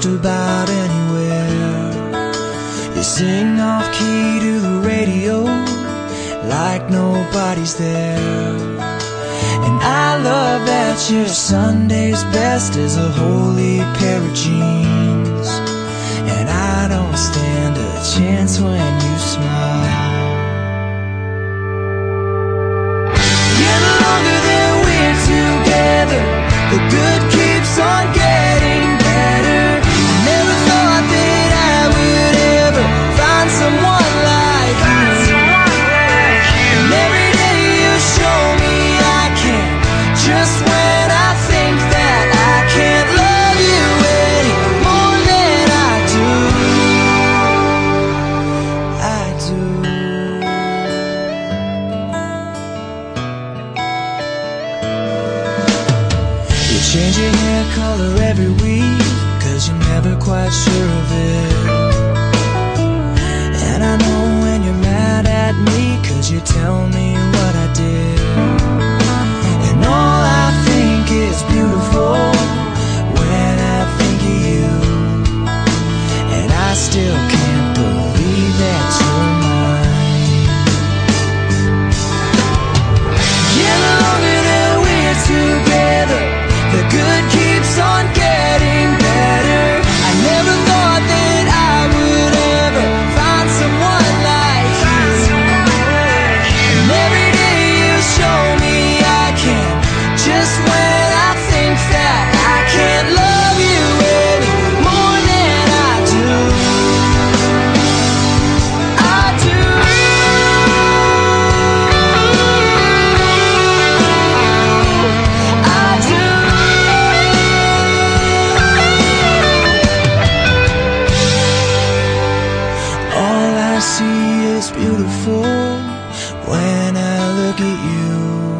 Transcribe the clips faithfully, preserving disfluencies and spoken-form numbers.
just about anywhere. You sing off key to the radio like nobody's there. And I love that your Sunday's best is a holy pair of jeans. And I don't stand a chance when you smile. Yeah, the longer that we're together, the good keeps on getting better. I never thought that I would ever find someone like you. And every day you show me I can, just when I think that I can't love you any more than I do. I do. You change your hair color every week, cause you're never quite sure of it. And I know when you're mad at me, cause you tell me what I did. And all I think is beautiful when I think of you. And I still can't believe that you're mine. Yeah, the longer that we're together, the good keeps on getting better. I never thought that I would ever find someone like you. And every day you show me I can, just when I think that I can't love you any more than I do. I do. I do. All I see is beautiful when I look at you.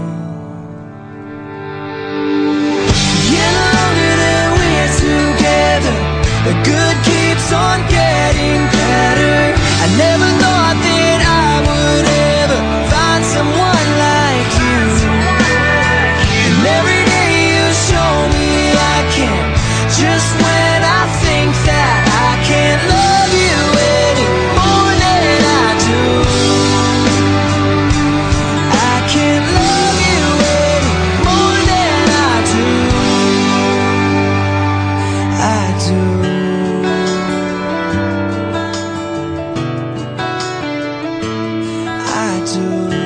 Yeah, the longer that we're together, the good keeps on getting better. I never thought that I would ever find someone like you. And every day you show me I can, just when I think that I can't love you any more than I do. I can't love you any more than I do. I do. I do.